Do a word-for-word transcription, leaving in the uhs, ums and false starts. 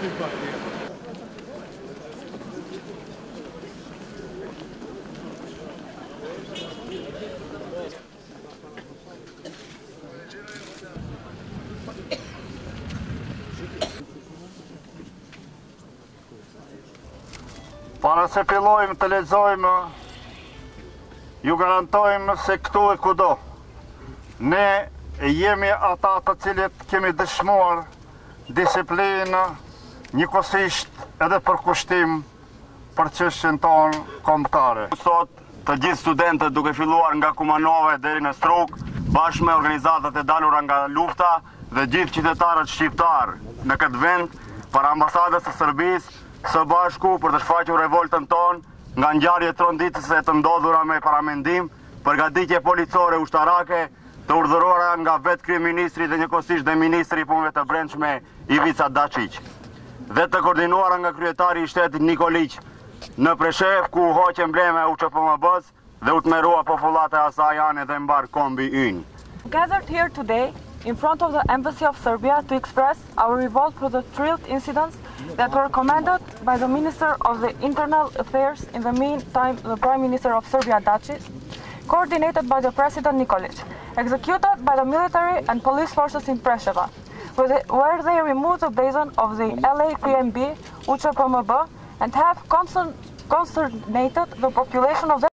Para se fillojmë të lexojmë, ju garantojmë se këtu e kudo, ne jemi ata të cilët kemi dëshmuar disiplinë, njëkohësisht edhe për kushtim për çështjen tonë kombëtare. Sot të gjithë studentët duke filluar nga Kumanove deri në Struk, bashkë me organizatat e dalura nga lufta dhe gjithë qytetarët shqiptar në këtë vend, para ambasadës së Serbisë, së bashku për të shfaqur revoltën tonë nga ngjarjet tronditëse të ndodhura me paramendim, përgatitje policore ushtarake të urdhëruara nga vetë kryeministri dhe njëkohësisht dhe ministri i punëve të brendshme Ivica Dačić, dhe të koordinuara nga kryetari i shtetit Nikolić në Preshev, ku u hoq embleme U Q P M B-s dhe u tmerrua popullata e asaj ane dhe mbar kombi ynë. Gathered here today in front of the Embassy of Serbia to express our revolt for the thrilling incidents that were commanded by the Minister of the Internal Affairs, in the meantime the Prime Minister of Serbia Dačić, coordinated by the President Nikolić, executed by the military and police forces in Preševa, where they, where they removed the blazon of the L A P M B, U Q P M B, and have consternated the population of the